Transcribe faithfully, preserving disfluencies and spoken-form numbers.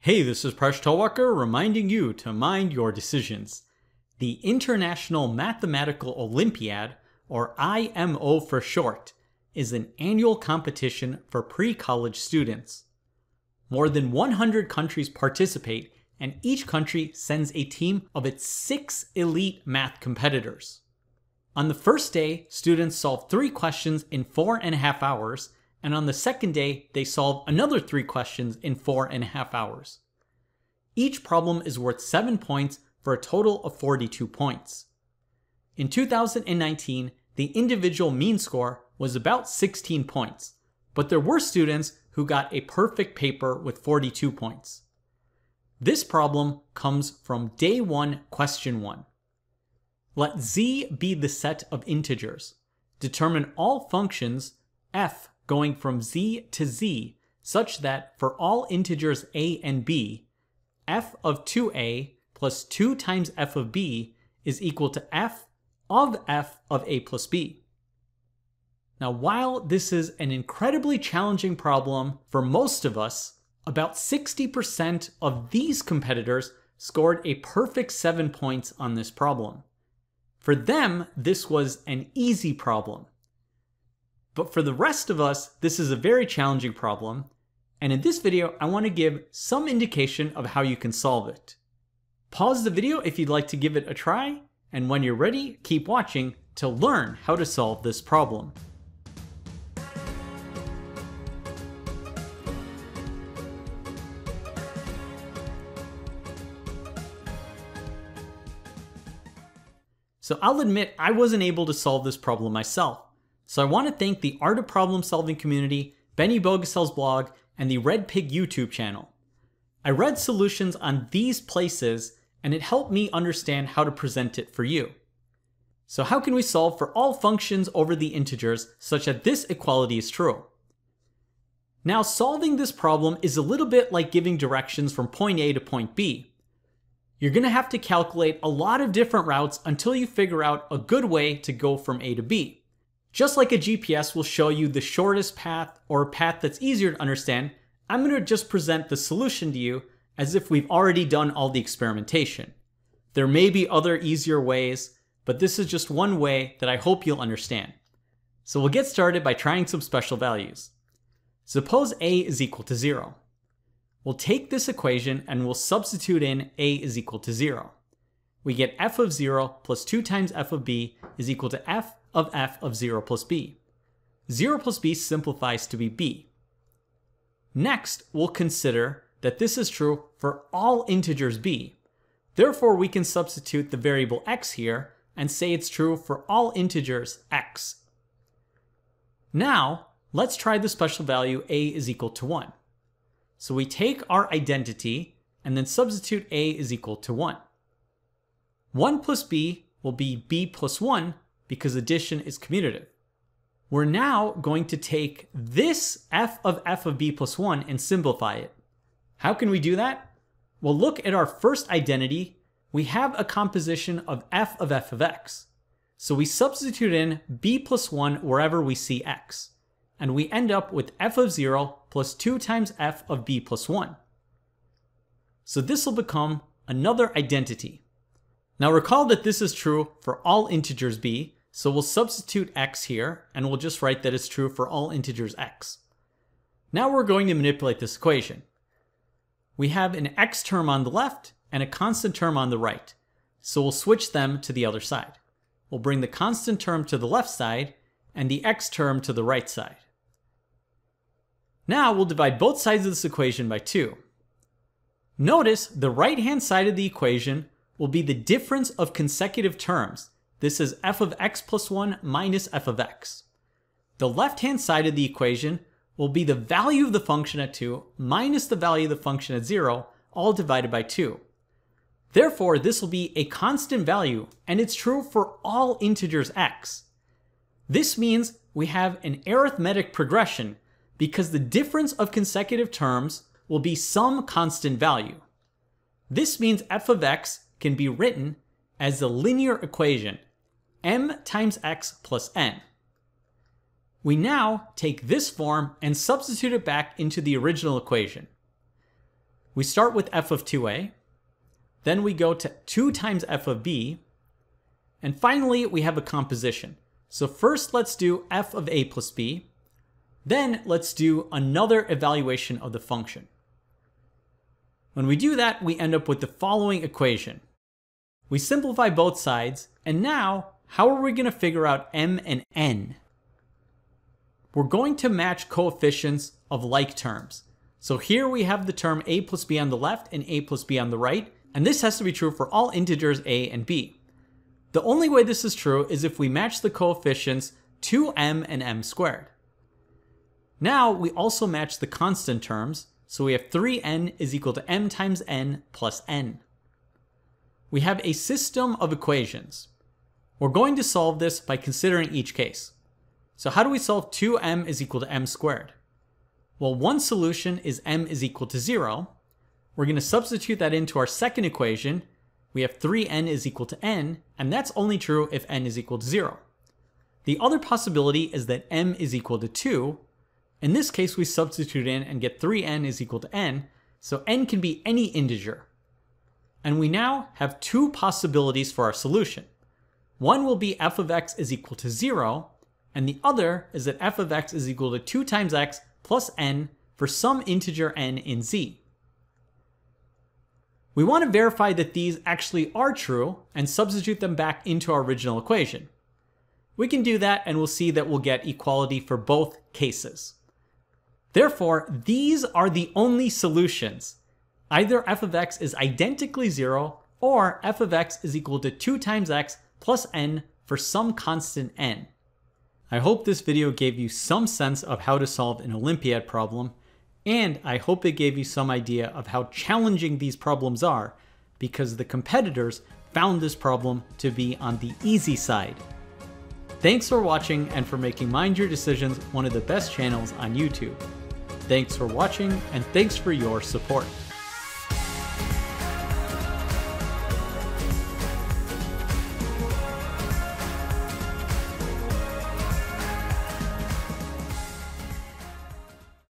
Hey, this is Presh Talwalkar reminding you to mind your decisions. The International Mathematical Olympiad, or I M O for short, is an annual competition for pre-college students. More than one hundred countries participate, and each country sends a team of its six elite math competitors. On the first day, students solve three questions in four and a half hours, and on the second day, they solve another three questions in four and a half hours. Each problem is worth seven points for a total of forty-two points. In two thousand nineteen, the individual mean score was about sixteen points, but there were students who got a perfect paper with forty-two points. This problem comes from day one, question one. Let z be the set of integers. Determine all functions f going from z to z such that for all integers a and b, f of two a plus two times f of b is equal to f of f of a plus b. Now, while this is an incredibly challenging problem for most of us, about sixty percent of these competitors scored a perfect seven points on this problem. For them, this was an easy problem. But for the rest of us, this is a very challenging problem, and in this video, I want to give some indication of how you can solve it. Pause the video if you'd like to give it a try, and when you're ready, keep watching to learn how to solve this problem. So I'll admit I wasn't able to solve this problem myself. So I want to thank the Art of Problem Solving community, Benny Bogasel's blog, and the Red Pig YouTube channel. I read solutions on these places, and it helped me understand how to present it for you. So how can we solve for all functions over the integers such that this equality is true? Now, solving this problem is a little bit like giving directions from point A to point B. You're going to have to calculate a lot of different routes until you figure out a good way to go from A to B. Just like a G P S will show you the shortest path or a path that's easier to understand, I'm going to just present the solution to you as if we've already done all the experimentation. There may be other easier ways, but this is just one way that I hope you'll understand. So we'll get started by trying some special values. Suppose A is equal to zero. We'll take this equation and we'll substitute in A is equal to zero. We get f of zero plus two times f of b is equal to f of f of zero plus b. zero plus b simplifies to be b. Next, we'll consider that this is true for all integers b. Therefore, we can substitute the variable x here and say it's true for all integers x. Now, let's try the special value a is equal to one. So we take our identity and then substitute a is equal to one. one plus b will be b plus one because addition is commutative. We're now going to take this f of f of b plus one and simplify it. How can we do that? Well, look at our first identity. We have a composition of f of f of x. So we substitute in b plus one wherever we see x. And we end up with f of zero plus two times f of b plus one. So this will become another identity. Now recall that this is true for all integers b, so we'll substitute x here, and we'll just write that it's true for all integers x. Now we're going to manipulate this equation. We have an x term on the left and a constant term on the right, so we'll switch them to the other side. We'll bring the constant term to the left side and the x term to the right side. Now we'll divide both sides of this equation by two. Notice the right-hand side of the equation will be the difference of consecutive terms. This is f of x plus one minus f of x. The left-hand side of the equation will be the value of the function at two minus the value of the function at zero, all divided by two. Therefore, this will be a constant value, and it's true for all integers x. This means we have an arithmetic progression because the difference of consecutive terms will be some constant value. This means f of x can be written as the linear equation, m times x plus n. We now take this form and substitute it back into the original equation. We start with f of two a, then we go to two times f of b, and finally we have a composition. So first let's do f of a plus b, then let's do another evaluation of the function. When we do that, we end up with the following equation. We simplify both sides, and now how are we going to figure out m and n? We're going to match coefficients of like terms. So here we have the term a plus b on the left and a plus b on the right, and this has to be true for all integers a and b. The only way this is true is if we match the coefficients two m and m squared. Now we also match the constant terms, so we have three n is equal to m times n plus n. We have a system of equations. We're going to solve this by considering each case. So how do we solve two m is equal to m squared? Well, one solution is m is equal to zero. We're going to substitute that into our second equation. We have three n is equal to n, and that's only true if n is equal to zero. The other possibility is that m is equal to two. In this case, we substitute in and get three n is equal to n, so n can be any integer. And we now have two possibilities for our solution. One will be f of x is equal to zero, and the other is that f of x is equal to two times x plus n for some integer n in z. We want to verify that these actually are true and substitute them back into our original equation. We can do that and we'll see that we'll get equality for both cases. Therefore, these are the only solutions. Either f of x is identically zero or f of x is equal to two times x plus n for some constant n. I hope this video gave you some sense of how to solve an Olympiad problem, and I hope it gave you some idea of how challenging these problems are, because the competitors found this problem to be on the easy side. Thanks for watching and for making Mind Your Decisions one of the best channels on YouTube. Thanks for watching, and thanks for your support.